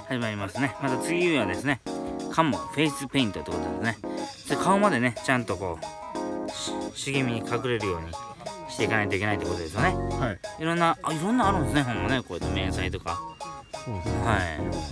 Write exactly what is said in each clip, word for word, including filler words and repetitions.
始まりますね。また次はですね、カモフェイスペイントってことですね。で顔までね、ちゃんとこう茂みに隠れるようにしていかないといけないってことですよね。 はい。 いろんな、あ、いろんなあるんですね、ほんまね。こうやって明細とか。 そうですね。 はい。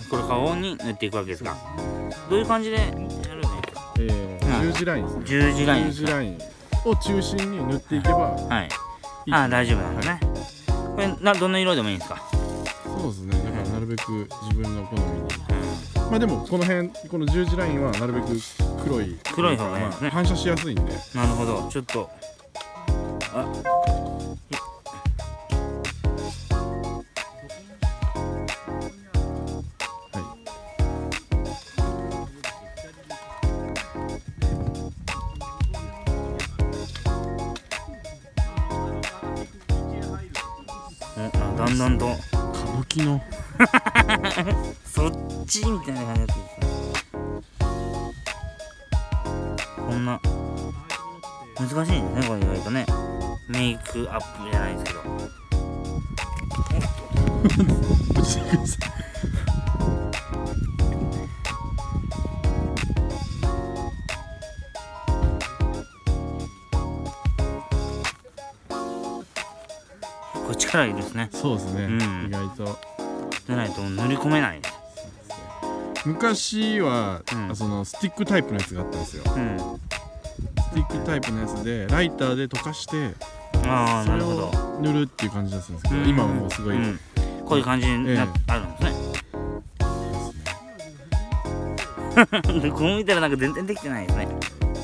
これ顔に塗っていくわけですが、どういう感じでやるんですか？ えー、十字ラインですね。 十字ライン。 十字ラインを中心に塗っていけば、 はい。あ、大丈夫なんですね。これな、どんな色でもいいんですか？ そうですね。だからなるべく自分の好みに。まあでもこの辺、この十字ラインはなるべく黒い黒い方がいいですね。 反射しやすいんで。 なるほど。ちょっとあ、だんだんと歌舞伎のそっちみたいな感じになってるんですね。こんな難しいんですね、これ意外とね。メイクアップじゃないですけど。 落ちてください。 これ力いるですね。 そうですね、 うん、 意外とでないと塗り込めないです。 昔は、 うん、 そのスティックタイプのやつがあったんですよ、 うん、 スティックタイプのやつでライターで溶かしてああ、なるほど、 塗るっていう感じだったんですけど、うん、今はもうすごい、うん、 こういう感じにな、ええ、あるんですね。こう見たらなんか全然できてないですね。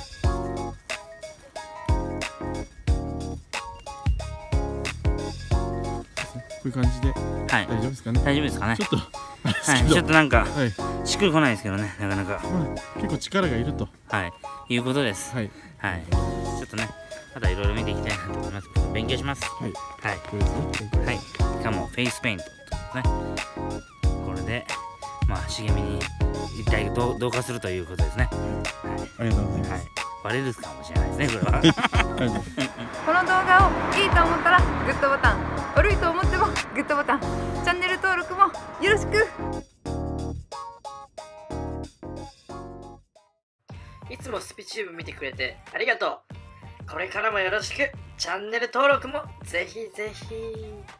こういう感じで、はい、大丈夫ですかね。 大丈夫ですかね。 ちょっと、 はい、ちょっとなんか、はい、しっくりこないですけどね、なかなか。 まあ、結構力がいると。 はい、いうことです。はい。はい。ちょっとね、またいろいろ見ていきたいなと思います。勉強します。はい。はい。これですね。はい。しかもフェイスペイントですね。これで、まあ、茂みに一体同化するということですね。 はい。ありがとうございます。はい。 バレるかもしれないですね、これは。 この動画をいいと思ったらグッドボタン、悪いと思ってもグッドボタン、チャンネル登録もよろしく。 いつもスピチューブ見てくれてありがとう。これからもよろしく。チャンネル登録もぜひぜひ。